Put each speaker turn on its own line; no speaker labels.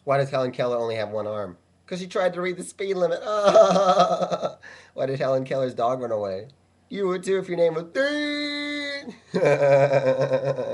Why does Helen Keller only have one arm? Because she tried to read the speed limit. Why did Helen Keller's dog run away? You would too if your name was Dean.